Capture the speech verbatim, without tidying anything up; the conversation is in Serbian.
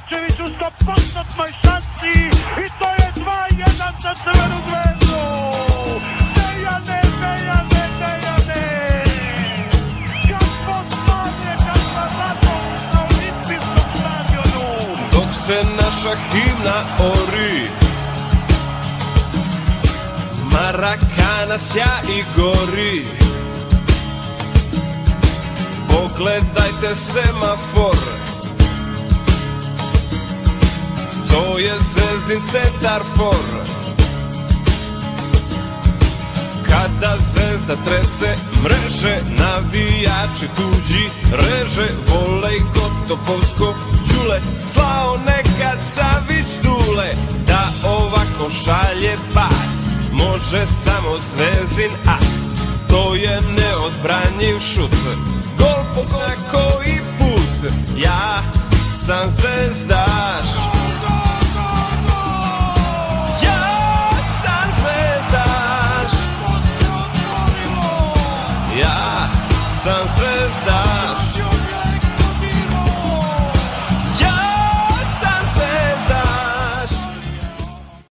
Miličević u sto posto šansi i to je dva jedan za Crvenu Zvezdu. Dejane, Dejane, Dejane, kako slavlje, kakva zadovoljna na olimpijskom stadionu. Dok se naša himna ori, Marakana sja i gori, pogledajte semafor, to je Zvezdin centar for. Kada Zvezda trese mreže, navijači tuđi reže, volej Kotopovsko Đule, slao nekad Savić Dule, da ovako šalje pas može samo Zvezdin as, to je neodbranjiv šut, gol po gol koji put, ja sam zvezdaš, ja sam zvezdaš, ja sam zvezdaš.